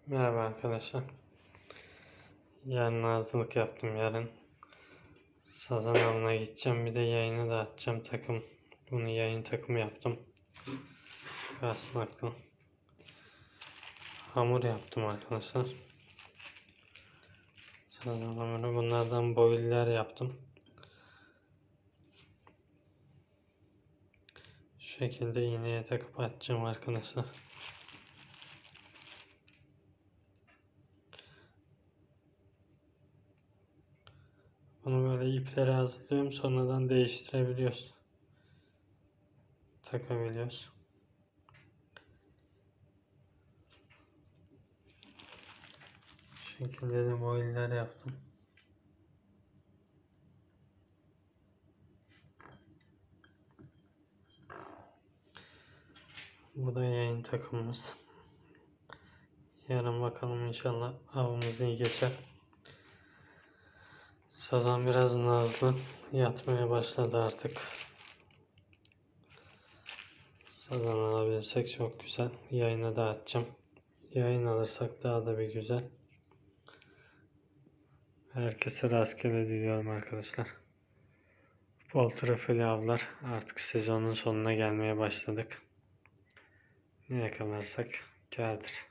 Merhaba arkadaşlar. Yarın hazırlık yaptım. Yarın sazan avına gideceğim. Bir de yayını da açacağım takım. Bunu yayın takımı yaptım. Kasnaklı. Hamur yaptım arkadaşlar. Sazan hamuru. Bunlardan boylular yaptım. Şu şekilde iğneye takıp açacağım arkadaşlar. Bunu böyle ipleri hazırlıyorum. Sonradan değiştirebiliyoruz. Takabiliyoruz. Şu şekilde de boylular yaptım. Bu da yayın takımımız. Yarın bakalım, inşallah avımız iyi geçer. Sazan biraz nazlı. Yatmaya başladı artık. Sazan alabilirsek çok güzel. Yayına da atacağım. Yayın alırsak daha da bir güzel. Herkese rastgele diliyorum arkadaşlar. Bol trafili avlar. Artık sezonun sonuna gelmeye başladık. Ne yakalarsak kârdır.